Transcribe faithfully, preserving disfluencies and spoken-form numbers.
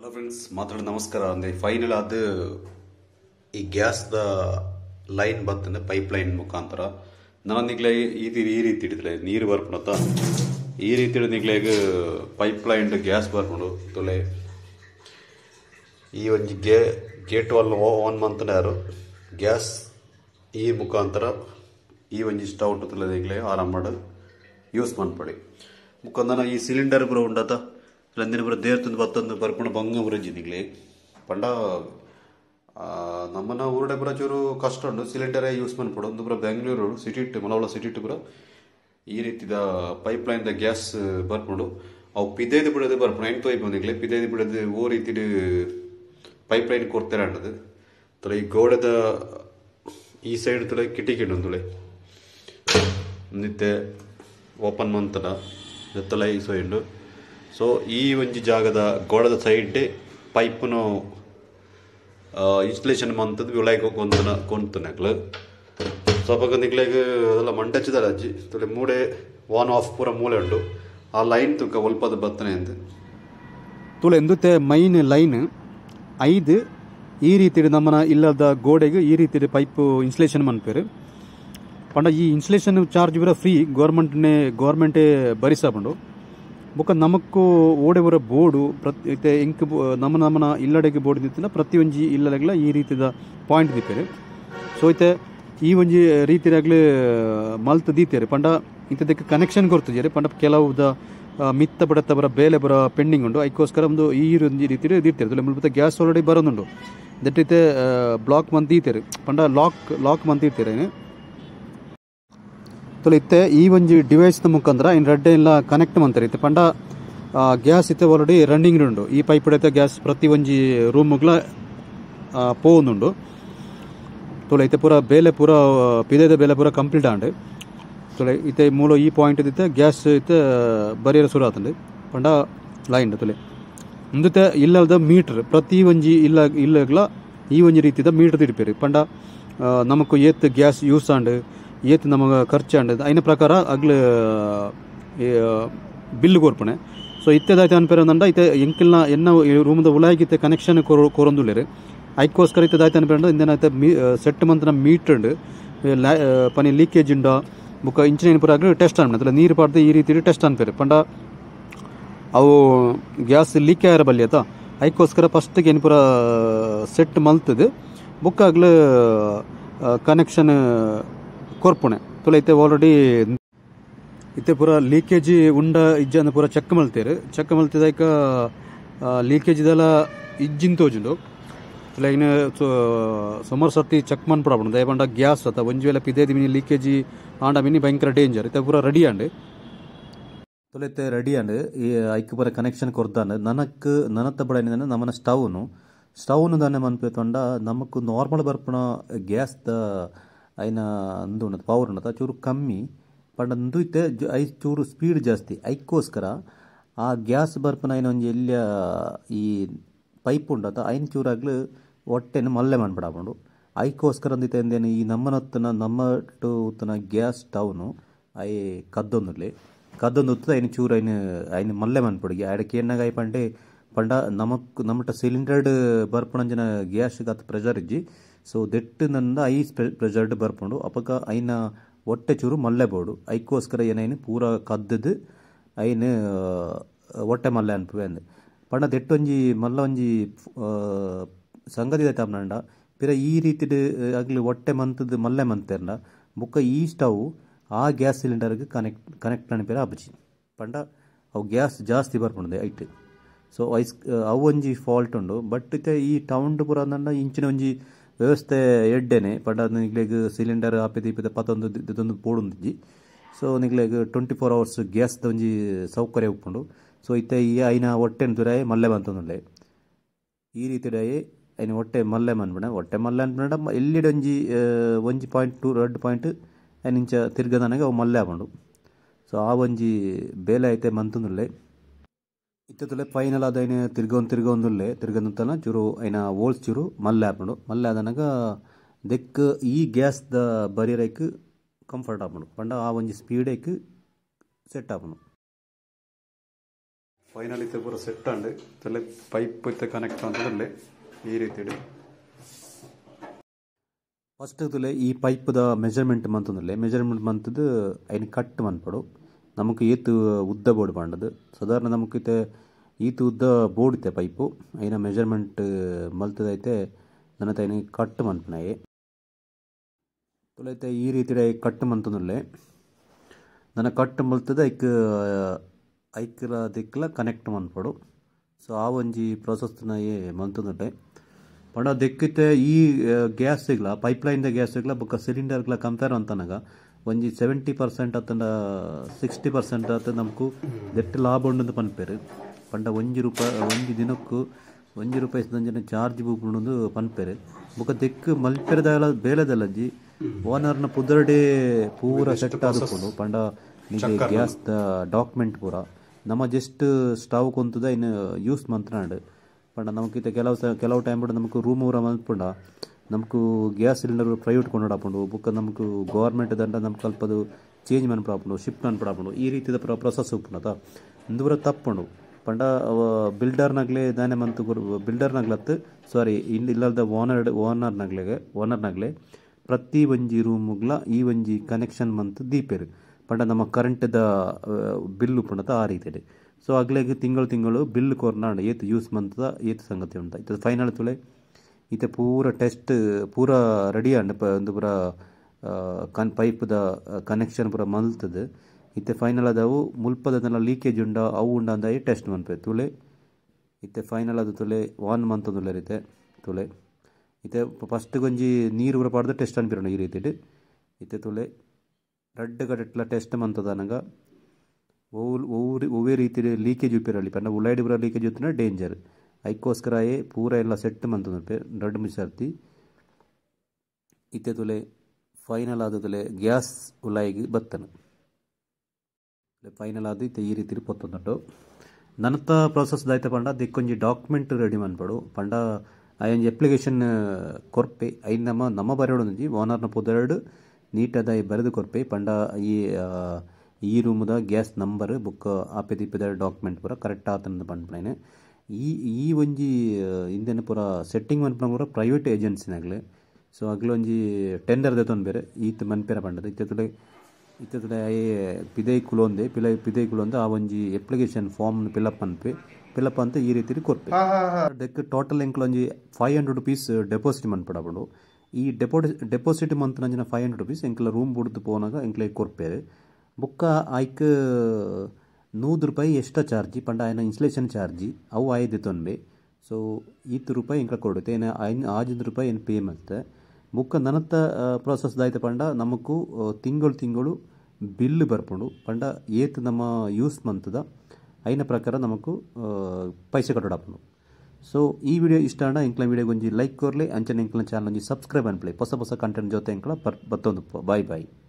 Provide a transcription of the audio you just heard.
Hello friends, ಮಾತಾಡೋ ನಮಸ್ಕಾರ. ಅಂದರೆ ಫೈನಲ್ ಅದು ಈ ಗ್ಯಾಸ್ದ ಲೈನ್ ಬರ್ತದೆ ಪೈಪ್ ಲೈನ್ ಮುಖಾಂತರ ನನ್ನ ನಿಗ್ಲೆ ಈ ಈ ರೀತಿ ಹಿಡಿದ್ರೆ ನೀರು ಬರ್ಪಣತ್ತ ಈ ರೀತಿ ಹಿಡಿದು ನಿಗ್ಲೆಗೆ ಪೈಪ್ ಲೈನ್ ಗ್ಯಾಸ್ ಬರ್ಕೊಂಡು ತೊಲೆ ಈ ಒಂದು ಗೇ ಗೇಟ್ ವಾಲ್ ಓನ್ ಮಂತನ ಯಾರು ಗ್ಯಾಸ್ ಈ ಮುಖಾಂತರ ಈ ಒಂದು ಸ್ಟವ್ ತೊಲೆ ನಿಗ್ಲೆ ಆರಾಮ್ ಮಾಡಿ ಯೂಸ್ ಮಾಡ್ಪಡಿ ಮುಖಾಂತರ ಈ ಸಿಲಿಂಡರ್ ಬರೋ ಉಂಡತ ಲಂದಿನ ಬರೋ ದೇರ್ತಂದು ಬತ್ತೊಂದು ಬರ್ಕೊಂಡು ಬಂಗ ಬರಂಜಿ ನಿಗ್ಲೆ ಪಂಡ ನಮ್ಮನ್ನ ಊರಡೆ ಬರೋ ಚೂರು ಕಷ್ಟ ಉಂಡು ಸಿಲಿಂಡರೇ ಯೂಸ್ ಮಾಡ್ಬಿಡು ಒಂದು ಬರೋ ಬೆಂಗಳೂರು ಸಿಟಿ ಇಟ್ಟು ಮಲವಳ ಸಿಟಿ ಇಟ್ಟು ಬರೋ ಈ ರೀತಿದ ಪೈಪ್ ಲೈನ್ದ ಗ್ಯಾಸ್ ಬರ್ಕೊಂಡು ಅವು ಪಿದೈದು ಬಿಡೋದು ಬರ್ಕೊಂಡು ಎಂಟು ವೈಪ್ ಬಂದಿಗ್ಲೆ ಪಿದೈದು ಬಿಡೋದು ಓ ರೀತಿ ಪೈಪ್ ಲೈನ್ ಕೊಡ್ತಾರೆ ಅನ್ನೋದು ತೊಲೆ ಈ ಗೋಡೆದ ಈ ಸೈಡ್ ತೊಲೆ ಕಿಟಿಕಿ ಉಂದುಳೆ ನಿತ್ಯ ಓಪನ್ ಮಂತನ ಎತ್ತಲ ಈ ಸೈಡು ಸೊ ಈ ಒಂಜಿ ಜಾಗದ ಗೋಡದ ಸೈಡ್ ಪೈಪ್ನು ಇನ್ಸ್ಟಲೇಷನ್ ಮಂತದ್ದು ವಿಳಾಯ್ಕ ಕೊಂತನ ಕೊಂತನಕ್ಲು ಸ್ವಲ್ಪ ನಿಗ್ಲೆಗೆ ಅದೆಲ್ಲ ಮಂಡಚ್ಚಿದಾರೆ ಅಜ್ಜಿ ತೊಲೆ ಮೂಡೆ ವಾನ್ ಆಫ್ ಪೂರ ಮೂಲೆ ಉಂಟು ಆ ಲೈನ್ ತುಕ ಒಲ್ಪದ ಬತ್ತನೆ ಅಂತ ತುಳು ಎಂದುತ್ತೆ ಮೈನ್ ಲೈನ್ ಐದು ಈ ರೀತಿ ನಮ್ಮನ ಇಲ್ಲದ ಗೋಡೆಗೆ ಈ ರೀತಿ ಪೈಪ್ ಇನ್ಸ್ಟಲೇಷನ್ ಮನ್ಪೇರು ಪಂಡ ಈ ಇನ್ಸ್ಟಲೇಷನ್ ಚಾರ್ಜ್ ಬರ ಫ್ರೀ ಗೌರ್ಮೆಂಟ್ನೇ ಗೌರ್ಮೆಂಟೇ ಭರಿಸಬಂಡು ಬೊಕ್ಕ ನಮಕ್ಕು ಓಡೆ ಬರೋ ಬೋರ್ಡು ಪ್ರತಿ ಐತೆ ಇಂಕ್ ನಮ್ಮ ನಮ್ಮನ ಇಲ್ಲಡೆಗೆ ಬೋರ್ಡ್ ನಿಂತಿನ ಪ್ರತಿ ಒಂಜಿ ಇಲ್ಲಡೆಗಳ ಈ ರೀತಿದ ಪಾಯಿಂಟ್ ದೀಪೇರು ಸೊ ಐತೆ ಈ ಒಂಜಿ ರೀತಿಯಾಗಲೇ ಮಲ್ತ್ ದೀತೇರು ಪಂಡ ಇಂಥದಕ್ಕೆ ಕನೆಕ್ಷನ್ ಕೊಡ್ತಿದ್ದೀರಿ ಪಂಡ ಕೆಲವುದ ಮಿತ್ತ ಬಡತ್ತ ಬರ ಬೇಲೆ ಬರ ಪೆಂಡಿಂಗ್ ಉಂಟು ಅದಕ್ಕೋಸ್ಕರ ಒಂದು ಈ ಒಂದು ರೀತಿ ದೀರ್ತಾರೆ ಮುಲ್ಪ ಗ್ಯಾಸ್ ಆಲ್ರೆಡಿ ಬರೋದುಂಟು ದಟ್ ಐತೆ ಬ್ಲಾಕ್ ಮಂತ್ ದೀತೇರು ಪಂಡ ಲಾಕ್ ಲಾಕ್ ಮಂತ್ ಇರ್ತೀರೇನು ಇತ್ತೆ ಈ ಒಂಜಿ ಡಿವೈಸ್ನ ಮುಖಾಂತರ ಇನ್ನು ರೆಡ್ ಇಲ್ಲ ಕನೆಕ್ಟ್ ಮಾಡ್ತಾರೆ ಇತ್ತೆ ಪಂಡ ಗ್ಯಾಸ್ ಇತ್ತೆ ಆಲ್ರೆಡಿ ರನ್ನಿಂಗ್ ಉಂಡು ಈ ಪೈಪ್ ಹಿಡಿತ ಗ್ಯಾಸ್ ಪ್ರತಿ ಒಂಜಿ ರೂಮ್ಗಳ ಪೋವುಂದುಂಡು ತೊಲೆ ಇತ್ತೆ ಪೂರ ಬೇಲೆ ಪೂರ ಪಿದೆದ ಬೇಲೆ ಪೂರ ಕಂಪ್ಲೀಟ್ ಆಂಡು ತೊಲೆ ಇತ್ತೆ ಮೂಲ ಈ ಪಾಯಿಂಟ್ ಇತ್ತೆ ಗ್ಯಾಸ್ ಇತ್ತೆ ಬರಿಯರ ಶುರು ಆತಂಡು ಪಂಡ ಲೈನ್ ತೊಲೆ ಮುಂದത്തെ ಇಲ್ಲದ ಮೀಟರ್ ಪ್ರತಿ ಒಂಜಿ ಇಲ್ಲ ಇಲ್ಲಗಳ ಈ ಒಂಜಿ ರೀತಿದ ಮೀಟರ್ ತಿಡಿಪೇರು ಪಂಡ ನಮಕ್ ಏತ್ ಗ್ಯಾಸ್ ಯೂಸ್ ಆಂಡು ಏತ್ ನಮಗೆ ಖರ್ಚಾಂಡ್ ಐನ ಪ್ರಕಾರ ಅಗ್ಲು ಬಿಲ್ ಕೊರ್ಪಣೆ ಸೊ ಇತ್ತೆದಾಯ್ತು ಅನ್ಪೇರಂದ ಇತ್ತೆ ಎಂಕಿಲ್ನ ಎನ್ನ ರೂಮ್ದ ಉಲಾಗಿತ್ತೆ ಕನೆಕ್ಷನ್ ಕೊರೊಂದುಳ್ಳೇರು ಅದಕ್ಕೋಸ್ಕರ ಇತ್ತದಾಯ್ತು ಅನ್ಪೇರಂದ ಇಂದೇನಾಯ್ತು ಮೀ ಸೆಟ್ ಮಂತ್ನ ಮೀಟರ್ ಪನಿ ಲೀಕೇಜ್ ಉಂಡ ಬುಕ್ಕ ಇಂಚಿನ ಪುರ ಆಗ್ಲಿ ಟೆಸ್ಟ್ ಅನ್ಪೆ ನೀರು ಪಾಡ್ದು ಈ ರೀತಿ ಟೆಸ್ಟ್ ಅನ್ಪೇರು ಪಂಡ ಅವು ಗ್ಯಾಸ್ ಲೀಕ್ ಆಯ್ರ ಬಲ್ಲಿ ಆಯ್ತಾ ಅದಕ್ಕೋಸ್ಕರ ಫಸ್ಟಿಗೆ ಏನು ಪುರ ಸೆಟ್ ಮಲ್ತದು ಬುಕ್ಕ ಆಗ್ಲು ಕನೆಕ್ಷನ್ ಕೊರ್ಪುಣೆ ತುಲ ಇತ್ತೆ ಆಲ್ರೆಡಿ ಇತ್ತೆ ಪೂರ ಲೀಕೇಜ್ ಉಂಡ ಇಜ್ಜಂದು ಪೂರ ಚೆಕ್ ಮಲ್ತೇರು ಚೆಕ್ ಮಲ್ತಿದಾಕ ಲೀಕೇಜ್ ಇದೆಲ್ಲ ಇಜ್ಜಿನ ತೋಜುಂಡು ಇಲ್ಲ ಇನ್ನು ಸುಮಾರು ಸರ್ತಿ ಚೆಕ್ ಮನ್ಪಡ ದಯಪಂಡ ಗ್ಯಾಸ್ ಅತ್ತ ಒಂಜಿ ವೇಳೆ ಪಿದೇದಿ ಮಿನಿ ಲೀಕೇಜ್ ಆಂಡ ಮಿನಿ ಭಯಂಕರ ಡೇಂಜರ್ ಇತ್ತೆ ಪೂರ ರೆಡಿ ಆಂಡ್ ತುಲ ಇತ್ತೆ ರೆಡಿ ಆಂಡ್ ಈ ಐಕ್ ಪೂರ ಕನೆಕ್ಷನ್ ಕೊರ್ದಾಂಡ್ ನನಕ್ ನನತ್ತ ಬಡ ಏನಿದೆ ನಮ್ಮನ ಸ್ಟವ್ನು ಸ್ಟವ್ನು ದಾನೆ ಮನ್ಪೇತೊಂಡ ನಮಕ್ ನಾರ್ಮಲ್ ಬರ್ಪಣ ಗ್ಯಾಸ್ದ ಐನ ಅಂದು ಉನ್ನತ ಪವರ್ ಉನ್ನತ ಚೂರು ಕಮ್ಮಿ ಪಂಡ ಅಂದು ಇತ್ತೆ ಐ ಚೂರು ಸ್ಪೀಡ್ ಜಾಸ್ತಿ ಐಕ್ಕೋಸ್ಕರ ಆ ಗ್ಯಾಸ್ ಬರ್ಪನ ಐನ ಒಂಜಿ ಎಲ್ಲಿಯ ಈ ಪೈಪ್ ಉಂಡತ ಐನ್ ಚೂರಾಗ್ಲು ಹೊಟ್ಟೆನ ಮಲ್ಲೆ ಮಾಡ್ಬಿಡಾಕೊಂಡು ಐಕ್ಕೋಸ್ಕರ ಅಂದಿತ್ತೆ ಎಂದೇನು ಈ ನಮ್ಮನೊತ್ತನ ನಮ್ಮಟ್ಟು ಉತ್ತನ ಗ್ಯಾಸ್ ಸ್ಟವ್ನು ಐ ಕದ್ದೊಂದುಲ್ಲೆ ಕದ್ದೊಂದು ಉತ್ತದ ಐನ ಚೂರು ಐನ ಐನ ಮಲ್ಲೆ ಮನ್ಪುಡಿ ಆಡಕ್ಕೆ ಎಣ್ಣಾಗ ಐ ಪಂಡೆ ಪಂಡ ನಮಕ್ ನಮ್ಮಟ ಸಿಲಿಂಡರ್ಡ್ ಬರ್ಪಣಂಜನ ಗ್ಯಾಸ್ ಗತ್ ಪ್ರೆಷರ್ ಇಜ್ಜಿ ಸೊ ದೆಟ್ ನಂದ ಐ ಪ್ರೆಷರ್ಡ್ ಬರ್ಪುಂಡು ಅಪಕ ಐನ ಹೊಟ್ಟೆ ಚೂರು ಮಲ್ಲೆ ಬೋಡು ಐಕ್ಕೋಸ್ಕರ ಏನೈನು ಪೂರ ಕದ್ದದು ಐನು ಹೊಟ್ಟೆ ಮಲ್ಲೆ ಅನ್ಪುವೆ ಅಂದೆ ಪಂಡ ದೆಟ್ಟೊಂಜಿ ಮಲ್ಲ ಒಂಜಿ ಸಂಗತಿ ತಾಪನಂಡ ಪಿರ ಈ ರೀತಿ ಆಗ್ಲಿ ಹೊಟ್ಟೆ ಮಂತದ್ದು ಮಲ್ಲೆ ಮಂತೇರ್ನ ಬುಕ್ಕ ಈ ಸ್ಟವ್ ಆ ಗ್ಯಾಸ್ ಸಿಲಿಂಡರ್ಗೆ ಕನೆಕ್ಟ್ ಕನೆಕ್ಟ್ ಅನ್ಪೇರ ಅಪಚಿ ಪಂಡ ಅವು ಗ್ಯಾಸ್ ಜಾಸ್ತಿ ಬರ್ಪುಂಡೆ ಐಟ್ ಸೊ ಐಸ್ ಅವು ಒಂಜಿ ಫಾಲ್ಟ್ ಉಂಡು ಬಟ್ ಇತ್ತೆ ಈ ಟೌನ್ ಪೂರ ಅಂದಂಡ ಇಂಚಿನ ಒಂಜಿ ವ್ಯವಸ್ಥೆ ಎಡ್ಡೆನೆ ಪಂಡ ನಿಗ್ಲೆಗ್ ಸಿಲಿಂಡರ್ ಆಪಿದ ಇಪ್ಪಿದ ಪತ್ತೊಂದು ಇದೊಂದು ಪೋಡುಂದಿಜ್ಜಿ ಸೊ ನಿಗ್ಲೆಗ್ ಟ್ವೆಂಟಿ ಫೋರ್ ಅವರ್ಸ್ ಗ್ಯಾಸ್ದ ಒಂಜಿ ಸೌಕರ್ಯ ಉಪ್ಪುಂಡು ಸೊ ಇತ್ತೆ ಈ ಐನ ಹೊಟ್ಟೆನ ತುರಾಯಿ ಮಲ್ಲೆ ಬಂತಂದುಲ್ಲೆ ಈ ರೀತಿ ಡಾಯಿ ಐನ ಹೊಟ್ಟೆ ಮಲ್ಲೆ ಮನ್ಬಿಡ ಹೊಟ್ಟೆ ಮಲ್ಲೆ ಅನ್ಬಿಡ ಎಲ್ಲಿಡ ಒಂಜಿ ಒಂಜಿ ಪಾಯಿಂಟ್ ಟು ರೆಡ್ ಪಾಯಿಂಟ್ ಐನ ಇಂಚ ತಿರ್ಗದನಾಗ ಅವು ಮಲ್ಲೆ ಆಪಂಡು ಸೊ ಆ ಒಂಜಿ ಬೇಲೆ ಐತೆ ಮಂತಂದುಲ್ಲೆ ಇತ್ತಲೆ ಫೈನಲ್ ಅದೈನ ತಿರ್ಗೊಂದು ತಿರ್ಗೊಂದುಲ್ಲೆ ತಿರ್ಗಂತನ ಚೂರು ಐನ ಓಲ್ಸ್ ಚೂರು ಮಲ್ಲೆ ಆಪಂಡು ಮಲ್ಲೆ ಆದನಾಗ ದೆಕ್ ಈ ಗ್ಯಾಸ್ದ ಬರಿಯರೈಕ್ ಕಂಫರ್ಟ್ ಆಪಂಡು ಪಂಡ ಆ ಒಂಜಿ ಸ್ಪೀಡೈಕ್ ಸೆಟ್ ಆಪಂಡು ಫೈನಲ್ ಇತ್ತೆ ಪೂರ ಸೆಟ್ ಅಂಡ್ ತಲೆ ಪೈಪ್ ಇತ್ತೆ ಕನೆಕ್ಟ್ ಅಂತದಲ್ಲೇ ಈ ರೀತಿ ಫಸ್ಟ್ ತುಲೆ ಈ ಪೈಪ್ದ ಮೆಜರ್ಮೆಂಟ್ ಮಂತಂದಲ್ಲೇ ಮೆಜರ್ಮೆಂಟ್ ಮಂತದ್ದು അതിന് ಕಟ್ ಮನ್ಪಡು നമുക്ക് ಏತು ಉದ್ದ ಬೋರ್ಡ್ ಪಾಂಡದು ಸಾಧಾರಣ നമുക്ക് ಇತ್ತೆ ಈತು ಉದ್ದ ಬೋರ್ಡ್ ಇತ್ತೆ ಪೈಪು അതിನ ಮೆಜರ್ಮೆಂಟ್ ಮಲ್ತದೈತೆ ನನ್ನ ತೈನಿ ಕಟ್ ಮನ್ಪನಾಯೆ ತುಲೈತೆ ಈ ರೀತಿ ಕಟ್ ಮಂತಂದಲ್ಲೇ ನನ್ನ ಕಟ್ ಮಲ್ತದ ಐಕ್ ಐಕ್ಲ ದಿಕ್ಕಲ ಕನೆಕ್ಟ್ ಮನ್ಪಡು ಸೊ ಆ ಒಂಜಿ ಪ್ರಾಸೆಸ್ನ ಏ ಮಂತಂದಲ್ಲೇ ಪಂಡ ದೆಕ್ಕಿತ್ತೆ ಈ ಗ್ಯಾಸ್ ಸಿಗ್ಲ ಪೈಪ್ಲೈನ್ದ ಗ್ಯಾಸ್ ಸಿಗ್ಲ ಬೊಕ್ಕ ಸಿಲಿಂಡರ್ಗಳ ಕಂಪೇರ್ ಅಂತನಾಗ ಒಂಜಿ ಸೆವೆಂಟಿ ಪರ್ಸೆಂಟ್ ಅತ್ತಂಡ ಸಿಕ್ಸ್ಟಿ ಪರ್ಸೆಂಟ್ ಅತ್ತ ನಮಕು ದೆಟ್ಟು ಲಾಭ ಉಂಡು ಪನ್ಪೇರು ಪಂಡ ಒಂಜಿ ರೂಪಾಯಿ ಒಂಜಿ ದಿನಕ್ಕೂ ಒಂಜಿ ರೂಪಾಯಿ ದಂಜನ ಚಾರ್ಜ್ ಬುಕ್ಕೊಂಡು ಪನ್ಪೇರು ಬೊಕ್ಕ ದೆಕ್ಕು ಮಲ್ಪೆರದ ಬೇಲೆದಲ್ಲಜ್ಜಿ ಓನರ್ನ ಪುದರ್ಡೆ ಪೂರ ಸೆಟ್ ಆದುಕೊಂಡು ಪಂಡ ನಿಮಗೆ ಗ್ಯಾಸ್ದ ಡಾಕ್ಯುಮೆಂಟ್ ಪೂರ ನಮ್ಮ ಜಸ್ಟ್ ಸ್ಟವ್ ಕೊಂತದ ಇನ್ನು ಯೂಸ್ ಮಂತ್ರಾಂಡ್ ಪಂಡ ನಮಕಿತ್ತೆ ಕೆಲವು ಸ ಕೆಲವು ಟೈಮ್ ಪಂಡ ನಮಕು ರೂಮ್ ಊರ ಮಲ್ಪುಂಡ ನಮಕು ಗ್ಯಾಸ್ ಸಿಲಿಂಡರ್ ಪ್ರೈವೇಟ್ ಕೊಂಡಾಪುಂಡು ಬುಕ್ಕ ನಮಕು ಗೌರ್ಮೆಂಟ್ ದಂಡ ನಮ್ಗೆ ಸ್ವಲ್ಪದು ಚೇಂಜ್ ಮನ್ಪಡಾಪುಂಡು ಶಿಫ್ಟ್ ಮನ್ಪಡಾಪುಂಡು ಈ ರೀತಿದ ಪ್ರೊಸೆಸ್ ಉಪ್ಪುಂಡತ ಇಂದುವರ ತಪ್ಪುಂಡು ಪಂಡ ಬಿಲ್ಡರ್ನಾಗ್ಲೇ ದಾನೆ ಮಂತು ಬಿಲ್ಡರ್ನಾಗ್ಲತ್ತು ಸಾರಿ ಇಲ್ಲಿ ಇಲ್ಲದ ಓನರ್ ಓನರ್ನಾಗ್ಲೆಗೆ ಓನರ್ನಾಗ್ಲೇ ಪ್ರತಿ ಒಂಜಿ ರೂಮ್ಗ್ಲ ಈ ಒಂಜಿ ಕನೆಕ್ಷನ್ ಮಂತ್ ದೀಪೇರು ಪಂಡ ನಮ್ಮ ಕರೆಂಟ್ದ ಬಿಲ್ ಉಪ್ಪುಂಡತ ಆ ರೀತಿ ಸೊ ಅಗ್ಲೆಗ್ ತಿಂಗಳು ತಿಂಗಳು ಬಿಲ್ ಕೊರ್ನಾಂಡ್ ಏತ್ ಯೂಸ್ ಮಂತದ ಏತ್ ಸಂಗತಿ ಉಂಟ ಇದು ಫೈನಲ್ ತುಳೆ ಇತ್ತೆ ಪೂರ ಟೆಸ್ಟ್ ಪೂರ ರೆಡಿ ಅಂಡ್ ಒಂದು ಪೂರ ಕನ್ ಪೈಪ್ದ ಕನೆಕ್ಷನ್ ಪೂರ ಮಲ್ತದ ಇತ್ತೆ ಫೈನಲ್ ಅದಾವು ಮುಲ್ಪದನೆಲ್ಲ ಲೀಕೇಜ್ ಉಂಡ ಅವು ಉಂಡ ಅಂದಾಯಿ ಟೆಸ್ಟ್ ಮನ್ಪೆ ತುಳೆ ಇತ್ತೆ ಫೈನಲ್ ಅದು ತುಳೆ ವಾನ್ ಮಂತಂದುಲ್ಲೆ ರೀತೆ ತುಳೆ ಇತ್ತೆ ಫಸ್ಟ್ ಗೊಂಜಿ ನೀರು ಪೂರ ಪಾಡ್ದು ಟೆಸ್ಟ್ ಅನ್ಪಿರೋಣ ಈ ರೀತಿ ಇತ್ತೆ ತುಳೆ ರೆಡ್ ಗಟ್ಟಲ ಟೆಸ್ಟ್ ಮಂತದ ನನಗ ಒವ್ವೇ ರೀತಿ ಲೀಕೇಜ್ ಉಪ್ಪಿರಲಿ ಪಂಡ ಉಳ್ಳಾಡಿ ಪೂರ ಲೀಕೇಜ್ ಉತ್ತಿನ ಡೇಂಜರ್ ಐಕೋಸ್ಕರ ಪೂರ ಎಲ್ಲ ಸೆಟ್ ಮಂತಂದು ರೆಡ್ ಮಿಸರ್ತಿ ಇತ್ತೆ ತುಲೆ ಫೈನಲ್ ಆದ ತುಲೆ ಗ್ಯಾಸ್ ಉಲಾಯಿಗೆ ಬತ್ತನ ಫೈನಲ್ ಆದ ಇತ್ತೆ ಈ ರೀತಿ ಪೊತ್ತುಂಟು ನನ್ನತ್ತ ಪ್ರಾಸೆಸ್ ದಾಯ್ತ ಪಂಡ ದಿಕ್ಕೊಂಜಿ ಡಾಕ್ಯುಮೆಂಟ್ ರೆಡಿ ಮನ್ಪಡು ಪಂಡ ಆಯೊಂಜಿ ಅಪ್ಲಿಕೇಶನ್ ಕೊರ್ಪೆ ಐದು ನಮ್ಮ ನಮ್ಮ ಬರೆಯೋಡೊಂಜಿ ಓನರ್ನ ಪುದರ್ಡ್ ನೀಟದಾಗಿ ಬರೆದು ಕೊರ್ಪೆ ಪಂಡ ಈ ಈ ರೂಮ್ದ ಗ್ಯಾಸ್ ನಂಬರ್ ಬುಕ್ ಆಪೆ ದಿಪ್ಪದ ಡಾಕ್ಯುಮೆಂಟ್ ಪೂರ ಕರೆಕ್ಟ್ ಆತಂದು ಪನ್ಪೇನೆ ಈ ಈ ಒಂಜಿ ಇಂದೆನ ಪೂರ ಸೆಟ್ಟಿಂಗ್ ಮನ್ಪನ ಪೂರ ಪ್ರೈವೇಟ್ ಏಜೆನ್ಸಿನಾಗ್ಲೆ ಸೊ ಅಗ್ಲೊಂಜಿ ಟೆಂಡರ್ ದೆತೊಂದು ಬೇರೆ ಈತ್ ಮನ್ಪೇರ ಪಂಡದ ಇತ್ತೆ ಇತ್ತೆ ಐ ಪಿದೈ ಕುಲೊಂದೆ ಪಿಲ ಪಿದೈ ಕುಲೊಂದು ಆ ಒಂಜಿ ಅಪ್ಲಿಕೇಶನ್ ಫಾರ್ಮ್ ಫಿಲಪ್ ಮನ್ಪೆ ಫಿಲಪ್ ಅಂತ ಈ ರೀತಿ ಕೊರ್ಪೆ ಅದಕ್ಕೆ ಟೋಟಲ್ ಎಂಕ್ಲೊಂಜಿ ಫೈವ್ ಹಂಡ್ರೆಡ್ ರುಪೀಸ್ ಡೆಪಾಸಿಟ್ ಮನ್ಪಡಬಂಡು ಈ ಡೆಪೋಟಿ ಡೆಪಾಸಿಟ್ ಮಂತ್ ನಂಜಿನ ಫೈವ್ ಹಂಡ್ರೆಡ್ ರುಪೀಸ್ ಎಂಕ್ಲ ರೂಮ್ ಬುಡ್ದು ಪೋನಾಗ ಎಂಕ್ಲೆ ಕೊರ್ಪೇರು ಬುಕ್ಕ ಆಯ್ಕ ನೂರು ರೂಪಾಯಿ ಎಷ್ಟ ಚಾರ್ಜಿ ಪಂಡ ಆಯ್ನ ಇನ್ಸ್ಟಲೇಷನ್ ಚಾರ್ಜಿ ಅವು ಆಯ್ದು ತೊನ್ಬೆ ಸೊ ಈತು ರೂಪಾಯಿ ಎಂಕ ಕೊಡುತ್ತೆ ಏನು ಐನು ಆಜಿಂದು ರೂಪಾಯಿ ಏನು ಪೇ ಮತ್ತೆ ಬುಕ್ಕ ನನ್ನತ್ತ ಪ್ರಾಸೆಸ್ ದಾಯ್ತ ಪಂಡ ನಮಕು ತಿಂಗಳು ತಿಂಗಳು ಬಿಲ್ ಬರ್ಪುಂಡು ಪಂಡ ಏತ್ ನಮ್ಮ ಯೂಸ್ ಮಂತದ ಐನ ಪ್ರಕಾರ ನಮಕು ಪೈಸೆ ಕಟ್ಟೋಡಾಪುಂಡು ಸೊ ಈ ವಿಡಿಯೋ ಇಷ್ಟ ಆಂಡ ಎಂಕ್ಲ ವಿಡಿಯೋ ಒಂಜಿ ಲೈಕ್ ಕೊರ್ಲೆ ಅಂಚನೆ ಎಂಕ್ಲ ಚಾನಲ್ ಒಂಜಿ ಸಬ್ಸ್ಕ್ರೈಬ್ ಅನ್ಪ್ಲೆ ಹೊಸ ಹೊಸ ಕಂಟೆಂಟ್ ಜೊತೆ ಎಂಕ್ಲ ಬರ್ ಬತ್ತೊಂದು ಬಾಯ್ ಬಾಯ್.